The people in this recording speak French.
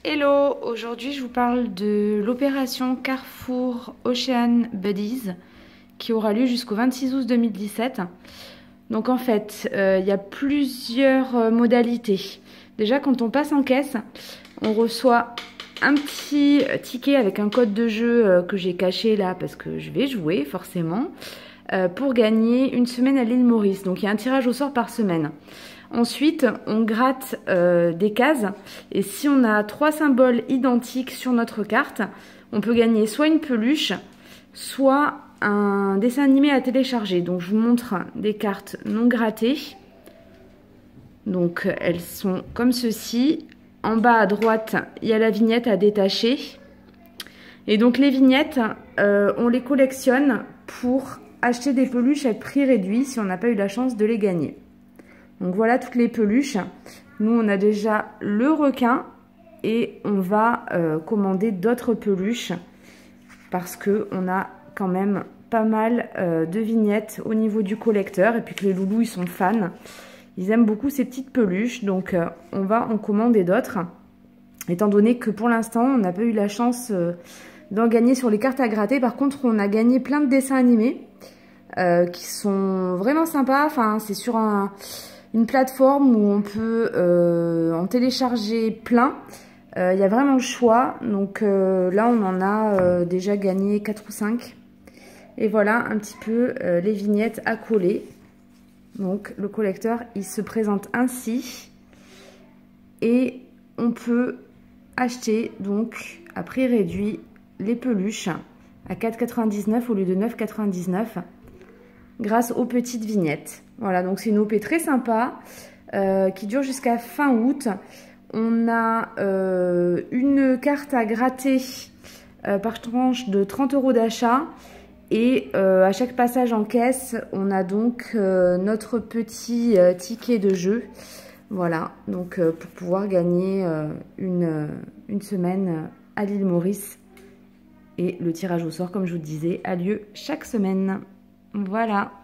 Hello, aujourd'hui je vous parle de l'opération Carrefour Ocean Buddies qui aura lieu jusqu'au 26 août 2017. Donc en fait, il y a plusieurs modalités. Déjà quand on passe en caisse, on reçoit un petit ticket avec un code de jeu que j'ai caché là parce que je vais jouer forcément pour gagner une semaine à l'île Maurice. Donc il y a un tirage au sort par semaine. Ensuite, on gratte des cases et si on a 3 symboles identiques sur notre carte, on peut gagner soit une peluche, soit un dessin animé à télécharger. Donc je vous montre des cartes non grattées. Donc elles sont comme ceci. En bas à droite, il y a la vignette à détacher. Et donc les vignettes, on les collectionne pour acheter des peluches à prix réduit si on n'a pas eu la chance de les gagner. Donc voilà toutes les peluches. Nous on a déjà le requin et on va commander d'autres peluches parce que on a quand même pas mal de vignettes au niveau du collecteur et puis que les loulous ils sont fans. Ils aiment beaucoup ces petites peluches donc on va en commander d'autres. Étant donné que pour l'instant on n'a pas eu la chance d'en gagner sur les cartes à gratter. Par contre on a gagné plein de dessins animés qui sont vraiment sympas. Enfin c'est sur une plateforme où on peut en télécharger plein. Il y a vraiment le choix. Donc là, on en a déjà gagné 4 ou 5. Et voilà un petit peu les vignettes à coller. Donc le collecteur, il se présente ainsi. Et on peut acheter donc à prix réduit les peluches à 4,99 au lieu de 9,99 grâce aux petites vignettes. Voilà, donc c'est une OP très sympa qui dure jusqu'à fin août. On a une carte à gratter par tranche de 30 € d'achat. Et à chaque passage en caisse, on a donc notre petit ticket de jeu. Voilà, donc pour pouvoir gagner une semaine à l'île Maurice. Et le tirage au sort, comme je vous le disais, a lieu chaque semaine. Voilà.